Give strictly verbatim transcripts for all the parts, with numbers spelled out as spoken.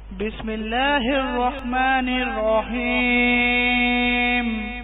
بسم اللہ الرحمن الرحیم۔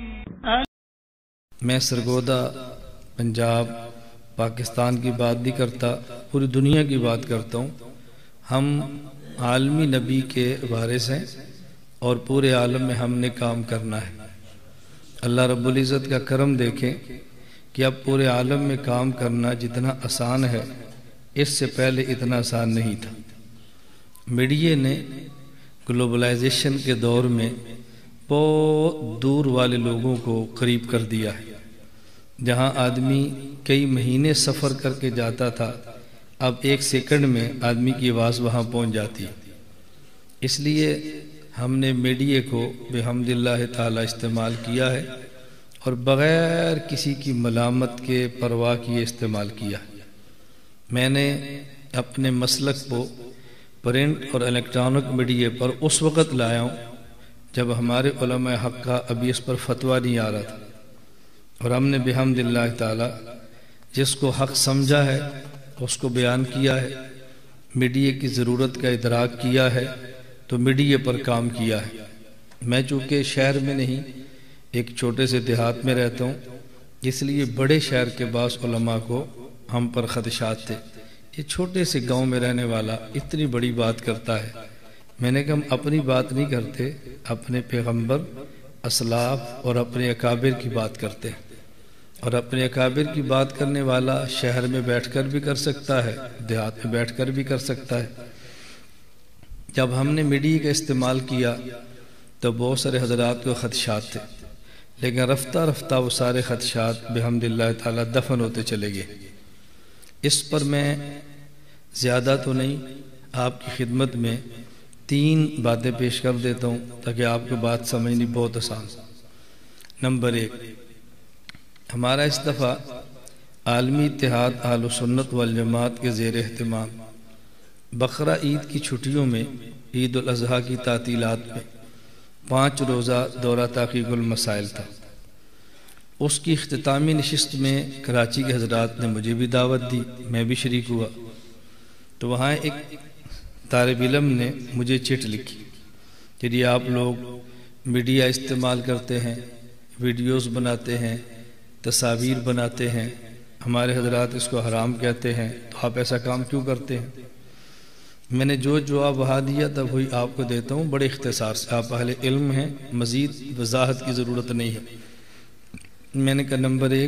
میں سرگودا پنجاب پاکستان کی بات نہیں کرتا، پوری دنیا کی بات کرتا ہوں۔ ہم عالمی نبی کے وارث ہیں اور پورے عالم میں ہم نے کام کرنا ہے۔ اللہ رب العزت کا کرم دیکھیں کہ اب پورے عالم میں کام کرنا جتنا آسان ہے اس سے پہلے اتنا آسان نہیں تھا۔ میڈیا نے گلوبلائزیشن کے دور میں بہت دور والے لوگوں کو قریب کر دیا ہے۔ جہاں آدمی کئی مہینے سفر کر کے جاتا تھا، اب ایک سیکنڈ میں آدمی کی آواز وہاں پہنچ جاتی ہے۔ اس لیے ہم نے میڈیا کو بحمد اللہ تعالی استعمال کیا ہے اور بغیر کسی کی ملامت کے پرواہ کیے استعمال کیا ہے۔ میں نے اپنے مسلک کو پرنٹ اور الیکٹرانک میڈیا پر اس وقت لایا ہوں جب ہمارے علماء حق کا ابھی اس پر فتویٰ نہیں آ رہا تھا، اور ہم نے بحمد اللہ تعالی جس کو حق سمجھا ہے اس کو بیان کیا ہے، میڈیا کی ضرورت کا ادراک کیا ہے تو میڈیا پر کام کیا ہے۔ میں چونکہ شہر میں نہیں، ایک چھوٹے سے دیہات میں رہتا ہوں، اس لیے بڑے شہر کے بعض علماء کو ہم پر خدشات تھے، یہ چھوٹے سے گاؤں میں رہنے والا اتنی بڑی بات کرتا ہے۔ میں نے کہا ہم اپنی بات نہیں کرتے، اپنے پیغمبر، اسلاف اور اپنے اکابر کی بات کرتے ہیں، اور اپنے اکابر کی بات کرنے والا شہر میں بیٹھ کر بھی کر سکتا ہے، دیہات میں بیٹھ کر بھی کر سکتا ہے۔ جب ہم نے میڈیا کا استعمال کیا تو بہت سارے حضرات کو خدشات تھے، لیکن رفتہ رفتہ وہ سارے خدشات بحمد اللہ تعالی دفن ہوتے چلے گئے۔ اس پر میں زیادہ تو نہیں، آپ کی خدمت میں تین باتیں پیش کر دیتا ہوں تاکہ آپ کو بات سمجھنی بہت آسان۔ نمبر ایک، ہمارا اس دفعہ عالمی اتحاد اہل سنت والجماعت کے زیر اہتمام بقرہ عید کی چھٹیوں میں عید الاضحیٰ کی تعطیلات میں پانچ روزہ دورہ تحقیق المسائل تھا۔ اس کی اختتامی نشست میں کراچی کے حضرات نے مجھے بھی دعوت دی، میں بھی شریک ہوا۔ تو وہاں ایک طالب علم نے مجھے چٹ لکھی کہ یہ آپ لوگ میڈیا استعمال کرتے ہیں، ویڈیوز بناتے ہیں، تصاویر بناتے ہیں، ہمارے حضرات اس کو حرام کہتے ہیں، تو آپ ایسا کام کیوں کرتے ہیں؟ میں نے جو جواب وہاں دیا تھا وہی آپ کو دیتا ہوں بڑے اختصار سے، آپ اہل علم ہیں، مزید وضاحت کی ضرورت نہیں ہے۔ میں نے کہا نمبر ایک،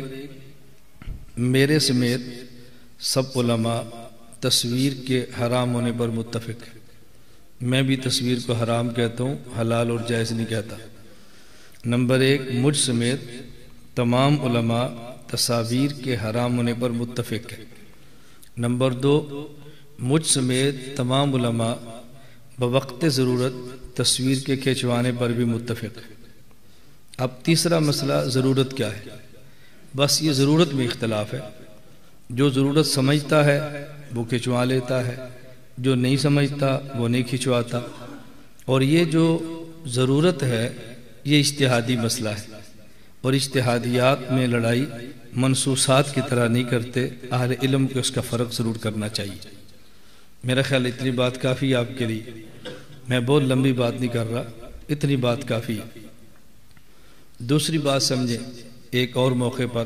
میرے سمیت سب علماء تصویر کے حرام ہونے پر متفق ہیں۔ میں بھی تصویر کو حرام کہتا ہوں، حلال اور جائز نہیں کہتا۔ نمبر ایک، مجھ سمیت تمام علماء تصاویر کے حرام ہونے پر متفق ہیں۔ نمبر دو، مجھ سمیت تمام علماء بوقت ضرورت تصویر کے کھینچوانے پر بھی متفق ہیں۔ اب تیسرا مسئلہ ضرورت کیا ہے؟ بس یہ ضرورت میں اختلاف ہے۔ جو ضرورت سمجھتا ہے وہ کھنچوا لیتا ہے، جو نہیں سمجھتا وہ نہیں کھنچواتا۔ اور یہ جو ضرورت ہے یہ اجتہادی مسئلہ ہے، اور اجتہادیات میں لڑائی منصوصات کی طرح نہیں کرتے، اہل علم کو اس کا فرق ضرور کرنا چاہیے۔ میرا خیال اتنی بات کافی آپ کے لیے، میں بہت لمبی بات نہیں کر رہا، اتنی بات کافی ہے۔ دوسری بات سمجھیں، ایک اور موقع پر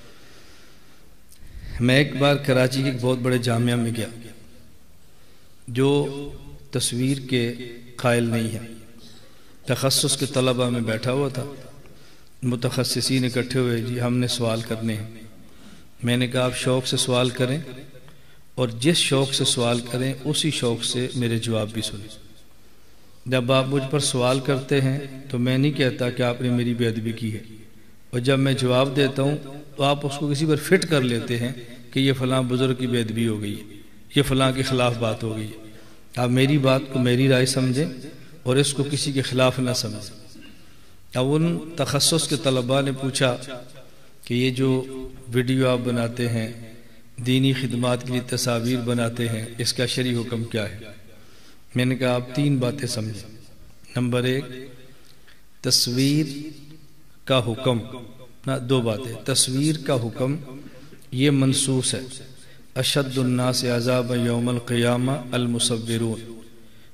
میں ایک بار کراچی کے ایک بہت بڑے جامعہ میں گیا جو تصویر کے قائل نہیں ہے، تخصص کے طلبہ میں بیٹھا ہوا تھا، متخصصین اکٹھے ہوئے، جی ہم نے سوال کرنے ہیں۔ میں نے کہا آپ شوق سے سوال کریں، اور جس شوق سے سوال کریں اسی شوق سے میرے جواب بھی سنیں۔ جب آپ مجھ پر سوال کرتے ہیں تو میں نہیں کہتا کہ آپ نے میری بے ادبی کی ہے، اور جب میں جواب دیتا ہوں تو آپ اس کو کسی پر فٹ کر لیتے ہیں کہ یہ فلاں بزرگ کی بے ادبی ہو گئی ہے، یہ فلاں کے خلاف بات ہو گئی ہے۔ آپ میری بات کو میری رائے سمجھیں اور اس کو کسی کے خلاف نہ سمجھیں۔ اب ان تخصص کے طلباء نے پوچھا کہ یہ جو ویڈیو آپ بناتے ہیں، دینی خدمات کے لیے تصاویر بناتے ہیں، اس کا شرعی حکم کیا ہے؟ میں نے کہا آپ تین باتیں سمجھیں۔ نمبر ایک، تصویر کا حکم، نہ دو باتیں، تصویر کا حکم یہ منصوص ہے، اشد الناس عذاب یوم القیامہ المصورون،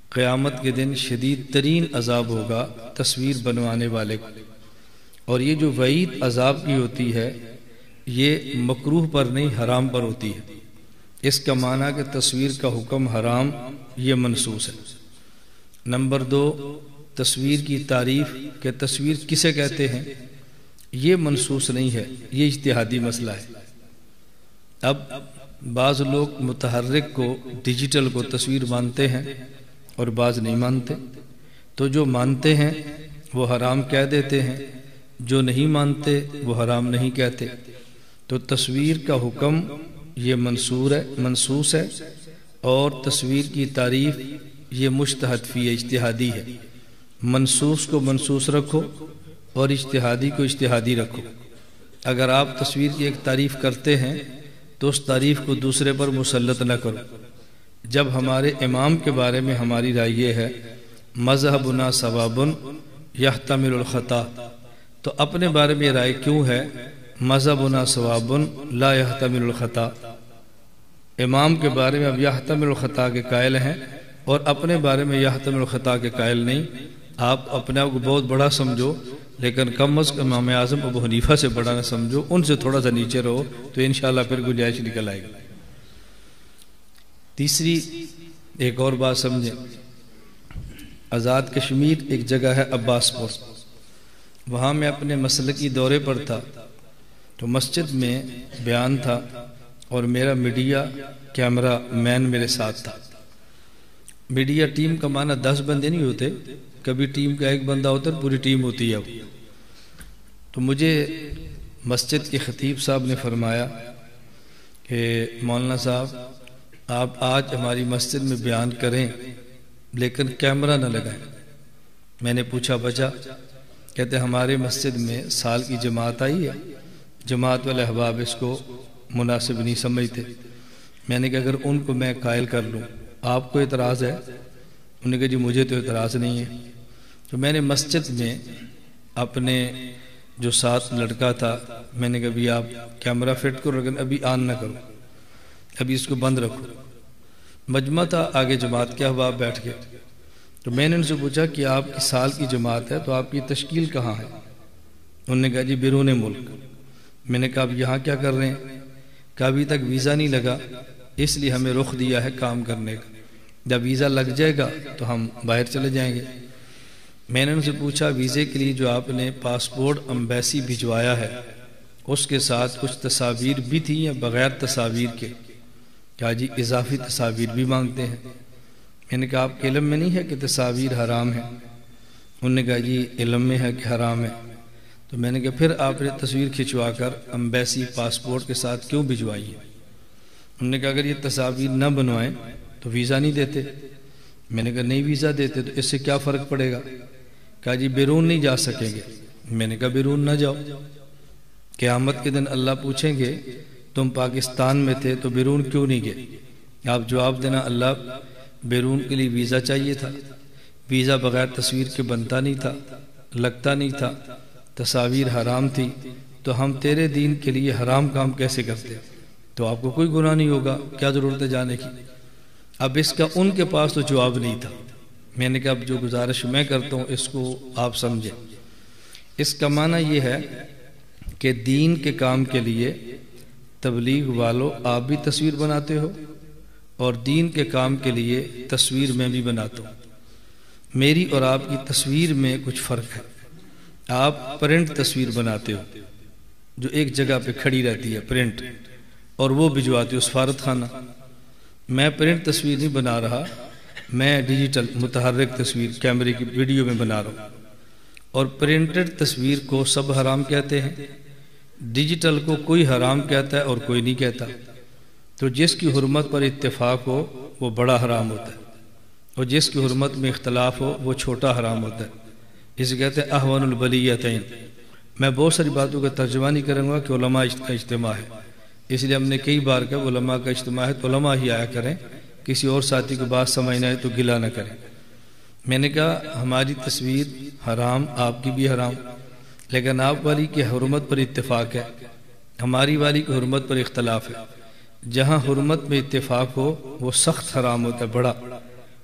قیامت کے دن شدید ترین عذاب ہوگا تصویر بنوانے والے کو، اور یہ جو وعید عذاب کی ہوتی ہے یہ مکروہ پر نہیں حرام پر ہوتی ہے۔ اس کا معنی کہ تصویر کا حکم حرام یہ منسوخ ہے۔ نمبر دو، تصویر کی تعریف کہ تصویر کسے کہتے ہیں یہ منسوخ نہیں ہے، یہ اجتہادی مسئلہ ہے۔ اب بعض لوگ متحرک کو ڈیجیٹل کو تصویر مانتے ہیں اور بعض نہیں مانتے، تو جو مانتے ہیں وہ حرام کہہ دیتے ہیں، جو نہیں مانتے وہ حرام نہیں کہتے۔ تو تصویر کا حکم یہ منسور ہے منسوخ ہے، اور تصویر کی تعریف یہ مجتہد فی اجتہادی ہے۔ منسوخ کو منسوخ رکھو اور اجتہادی کو اجتہادی رکھو۔ اگر آپ تصویر کی ایک تعریف کرتے ہیں تو اس تعریف کو دوسرے پر مسلط نہ کرو۔ جب ہمارے امام کے بارے میں ہماری رائے یہ ہے مذہبنا ثواب یحتمل الخطا، تو اپنے بارے میں رائے کیوں ہے مذہبنا ثواب لا یحتمل الخطا؟ امام کے بارے میں اب یحتمل الخطا کے قائل ہیں اور اپنے بارے میں یحتمل الخطا کے قائل نہیں۔ آپ اپنے آپ کو بہت بڑا سمجھو، لیکن کم از کم امام اعظم ابو حنیفہ سے بڑا نہ سمجھو، ان سے تھوڑا سا نیچے رہو تو انشاءاللہ پھر گنجائش نکل آئے گا۔ تیسری ایک اور بات سمجھیں، آزاد کشمیر ایک جگہ ہے عباس پور، وہاں میں اپنے مسلکی دورے پر تھا تو مسجد میں بیان تھا اور میرا میڈیا کیمرہ مین میرے ساتھ تھا۔ میڈیا ٹیم کا معنی دس بندے نہیں ہوتے، کبھی ٹیم کا ایک بندہ ہوتا ہے، پوری ٹیم ہوتی ہے۔ تو مجھے مسجد کے خطیب صاحب نے فرمایا کہ مولانا صاحب آپ آج ہماری مسجد میں بیان کریں لیکن کیمرہ نہ لگائیں۔ میں نے پوچھا بچا؟ کہتے ہمارے مسجد میں سال کی جماعت آئی ہے، جماعت والے احباب اس کو مناسب نہیں سمجھتے۔ میں نے کہا اگر ان کو میں قائل کر لوں آپ کو اعتراض ہے؟ انہوں نے کہا جی مجھے تو اعتراض نہیں ہے۔ تو میں نے مسجد میں اپنے جو ساتھ لڑکا تھا میں نے کہا بھی آپ کیمرہ فٹ کرو لیکن ابھی آن نہ کرو، ابھی اس کو بند رکھو۔ مجمع تھا، آگے جماعت کے احباب بیٹھ گئے، تو میں نے ان سے پوچھا کہ آپ کی سال کی جماعت ہے تو آپ کی تشکیل کہاں ہے؟ انہوں نے کہا جی بیرون ملک۔ میں نے کہا آپ یہاں کیا کر رہے ہیں؟ کہا ابھی تک ویزا نہیں لگا، اس لیے ہمیں رخ دیا ہے کام کرنے کا، جب ویزا لگ جائے گا تو ہم باہر چلے جائیں گے۔ میں نے ان سے پوچھا ویزے کے لیے جو آپ نے پاسپورٹ امبیسی بھجوایا ہے اس کے ساتھ کچھ تصاویر بھی تھی یا بغیر تصاویر کے؟ کہا جی اضافی تصاویر بھی مانگتے ہیں۔ میں نے کہا آپ کے علم میں نہیں ہے کہ تصاویر حرام ہے؟ انہوں نے کہا جی علم میں ہے کہ حرام ہے۔ تو میں نے کہا پھر آپ نے تصویر کھنچوا کر امبیسی پاسپورٹ کے ساتھ کیوں بھجوائی ہے؟ انہوں نے کہا اگر یہ تصاویر نہ بنوائیں تو ویزا نہیں دیتے۔ میں نے کہا نہیں ویزا دیتے تو اس سے کیا فرق پڑے گا؟ کہا جی بیرون نہیں جا سکیں گے۔ میں نے کہا بیرون نہ جاؤ، قیامت کے دن اللہ پوچھیں گے تم پاکستان میں تھے تو بیرون کیوں نہیں گئے؟ آپ جواب دینا اللہ بیرون کے لیے ویزا چاہیے تھا، ویزا بغیر تصویر کے بنتا نہیں تھا، لگتا نہیں تھا، تصاویر حرام تھی، تو ہم تیرے دین کے لیے حرام کام کیسے کرتے؟ تو آپ کو کوئی گناہ نہیں ہوگا، کیا ضرورت ہے جانے کی؟ اب اس کا ان کے پاس تو جواب نہیں تھا۔ میں نے کہا اب جو گزارش میں کرتا ہوں اس کو آپ سمجھیں۔ اس کا معنی یہ ہے کہ دین کے کام کے لیے تبلیغ والو آپ بھی تصویر بناتے ہو اور دین کے کام کے لیے تصویر میں بھی بناتا ہوں۔ میری اور آپ کی تصویر میں کچھ فرق ہے۔ آپ پرنٹ تصویر بناتے ہو جو ایک جگہ پہ کھڑی رہتی ہے پرنٹ، اور وہ بھجواتے ہو سفارت خانہ۔ میں پرنٹ تصویر نہیں بنا رہا، میں ڈیجیٹل متحرک تصویر کیمرے کی ویڈیو میں بنا رہا ہوں، اور پرنٹڈ تصویر کو سب حرام کہتے ہیں، ڈیجیٹل کو کوئی حرام کہتا ہے اور کوئی نہیں کہتا۔ تو جس کی حرمت پر اتفاق ہو وہ بڑا حرام ہوتا ہے، اور جس کی حرمت میں اختلاف ہو وہ چھوٹا حرام ہوتا ہے۔ اسے کہتے ہیں احوان البلیتین۔ میں بہت ساری باتوں کا ترجمہ نہیں کروں گا کہ علماء کا اجتماع ہے، اس لیے ہم نے کئی بار کہا علماء کا اجتماع ہے تو علماء ہی آیا کریں، کسی اور ساتھی کو بات سمجھ نہ آئے تو گلہ نہ کریں۔ میں نے کہا ہماری تصویر حرام، آپ کی بھی حرام، لیکن آپ والی کی حرمت پر اتفاق ہے، ہماری والی کی حرمت پر اختلاف ہے۔ جہاں حرمت میں اتفاق ہو وہ سخت حرام ہوتا ہے، بڑا،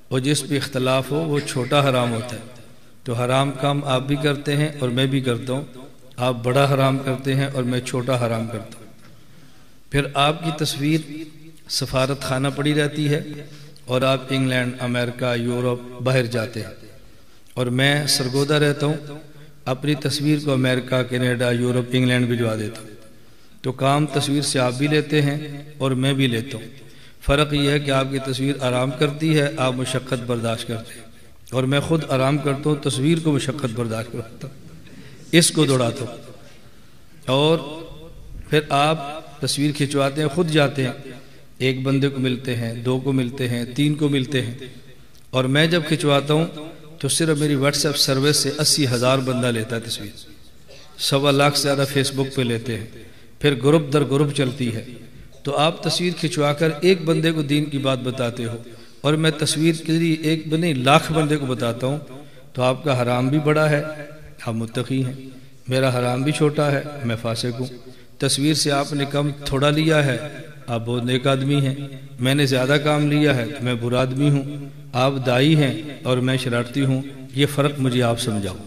اور جس پہ اختلاف ہو وہ چھوٹا حرام ہوتا ہے۔ تو حرام کام آپ بھی کرتے ہیں اور میں بھی کرتا ہوں، آپ بڑا حرام کرتے ہیں اور میں چھوٹا حرام کرتا ہوں۔ پھر آپ کی تصویر سفارت خانہ پڑی رہتی ہے اور آپ انگلینڈ، امریکہ، یورپ باہر جاتے ہیں، اور میں سرگودہ رہتا ہوں، اپنی تصویر کو امریکہ، کینیڈا، یورپ، انگلینڈ بھجوا دیتا ہوں۔ تو کام تصویر سے آپ بھی لیتے ہیں اور میں بھی لیتا ہوں۔ فرق یہ ہے کہ آپ کی تصویر آرام کرتی ہے، آپ مشقت برداشت کرتے ہیں، اور میں خود آرام کرتا ہوں، تصویر کو مشقت برداشت کرتا ہوں، اس کو دوڑاتا ہوں۔ اور پھر آپ تصویر کھنچواتے ہیں، خود جاتے ہیں، ایک بندے کو ملتے ہیں، دو کو ملتے ہیں، تین کو ملتے ہیں، اور میں جب کھنچواتا ہوں تو صرف میری واٹس ایپ سروس سے اسی ہزار بندہ لیتا ہے تصویر، سوا لاکھ سے زیادہ فیس بک پہ لیتے ہیں، پھر گروپ در گروپ چلتی ہے۔ تو آپ تصویر کھنچوا کر ایک بندے کو دین کی بات بتاتے ہو، اور میں تصویر کے ذریعے ایک بندے لاکھ بندے کو بتاتا ہوں، تو آپ کا حرام بھی بڑا ہے، آپ متقی ہیں، میرا حرام بھی چھوٹا ہے، میں فاسق ہوں۔ تصویر سے آپ نے کم تھوڑا لیا ہے، آپ بہت نیک آدمی ہیں، میں نے زیادہ کام لیا ہے تو میں برا آدمی ہوں، آپ دائی ہیں اور میں شرارتی ہوں، یہ فرق مجھے آپ سمجھاؤ۔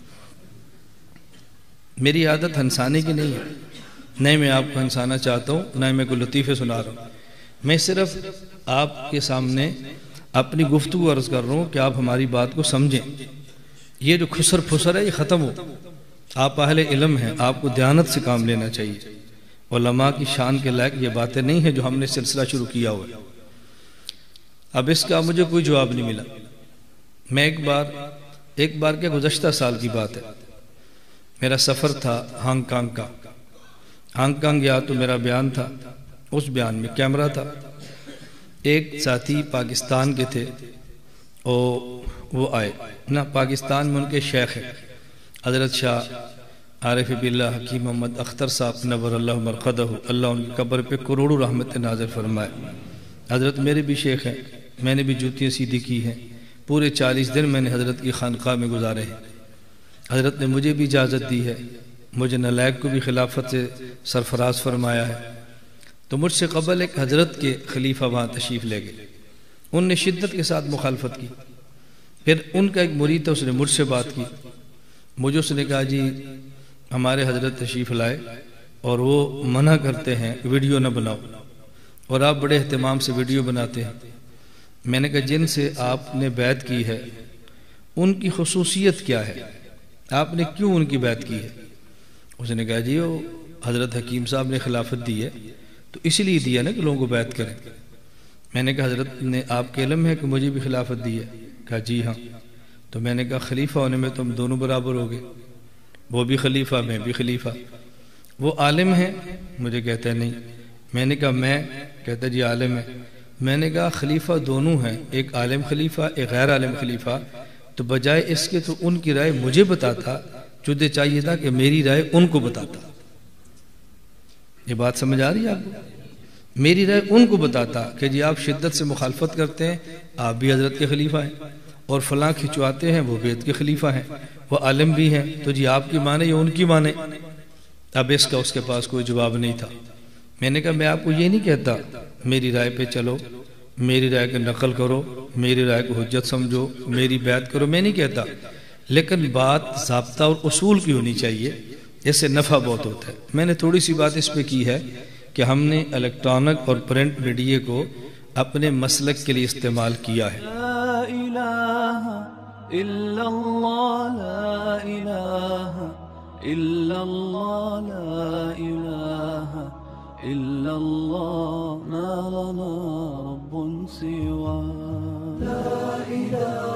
میری عادت ہنسانے کی نہیں ہے، نہیں میں آپ کو ہنسانا چاہتا ہوں، نہ میں کوئی لطیفے سنا رہا ہوں، میں صرف آپ کے سامنے اپنی گفتگو عرض کر رہا ہوں کہ آپ ہماری بات کو سمجھیں، یہ جو خسر پھسر ہے یہ ختم ہو۔ آپ اہل علم ہیں، آپ کو دیانت سے کام لینا چاہیے، علماء کی شان کے لائق یہ باتیں نہیں ہیں جو ہم نے سلسلہ شروع کیا ہوا ہے۔ اب اس کا مجھے کوئی جواب نہیں ملا۔ میں ایک بار ایک بار کے گزشتہ سال کی بات ہے، میرا سفر تھا ہانگ کانگ کا، ہانگ کانگ گیا تو میرا بیان تھا، اس بیان میں کیمرہ تھا، ایک ساتھی پاکستان کے تھے، اور وہ آئے نا، پاکستان میں ان کے شیخ ہیں حضرت شاہ عارف باللہ حکیم محمد اختر صاحب نور اللہ مرقدہ، اللہ ان کی قبر پہ کروڑوں رحمت نازل فرمائے۔ حضرت میرے بھی شیخ ہیں، میں نے بھی جوتیاں سیدھی کی ہیں، پورے چالیس دن میں نے حضرت کی خانقاہ میں گزارے ہیں، حضرت نے مجھے بھی اجازت دی ہے، مجھے نلائق کو بھی خلافت سے سرفراز فرمایا ہے۔ تو مجھ سے قبل ایک حضرت کے خلیفہ وہاں تشریف لے گئے، ان نے شدت کے ساتھ مخالفت کی، پھر ان کا ایک مرید تھا، اس نے مجھ سے بات کی، مجھے اس نے کہا جی ہمارے حضرت تشریف لائے اور وہ منع کرتے ہیں ویڈیو نہ بناؤ، اور آپ بڑے اہتمام سے ویڈیو بناتے ہیں۔ میں نے کہا جن سے آپ نے بیعت کی ہے ان کی خصوصیت کیا ہے، آپ نے کیوں ان کی بیعت کی ہے؟ اس نے کہا جی وہ حضرت حکیم صاحب نے خلافت دی ہے تو اسی لیے دیا نا کہ لوگوں کو بیعت کریں۔ میں نے کہا حضرت نے آپ کے علم ہے کہ مجھے بھی خلافت دی ہے؟ کہا جی ہاں۔ تو میں نے کہا خلیفہ ہونے میں تم دونوں برابر ہو گئے، وہ بھی خلیفہ میں بھی خلیفہ، وہ عالم ہے؟ مجھے کہتا ہے نہیں۔ میں نے کہا میں؟ کہتا جی عالم ہے۔ میں نے کہا خلیفہ دونوں ہیں، ایک عالم خلیفہ ایک غیر عالم خلیفہ، تو بجائے اس کے تو ان کی رائے مجھے بتاتا، تجھے چاہیے تھا کہ میری رائے ان کو بتاتا۔ یہ بات سمجھ آ رہی ہے آپ کو؟ میری رائے ان کو بتاتا کہ جی آپ شدت سے مخالفت کرتے ہیں، آپ بھی حضرت کے خلیفہ ہیں، اور فلاں کھچواتے ہیں وہ بیت کے خلیفہ ہیں، وہ عالم بھی ہیں، تو جی آپ کی مانے یا ان کی مانے؟ اب اس کا اس کے پاس کوئی جواب نہیں تھا۔ میں نے کہا میں آپ کو یہ نہیں کہتا میری رائے پہ چلو، میری رائے کو نقل کرو، میری رائے کو حجت سمجھو، میری بیعت کرو، میں نہیں کہتا، لیکن بات ضابطہ اور اصول کی ہونی چاہیے، اس سے نفع بہت ہوتا ہے۔ میں نے تھوڑی سی بات اس پہ کی ہے کہ ہم نے الیکٹرانک اور پرنٹ میڈیا کو اپنے مسلک کے لیے استعمال کیا ہے۔ لا الہ الا اللہ، لا الہ الا اللہ، لا الہ الا اللہ، ما لنا رب سوا، لا الہ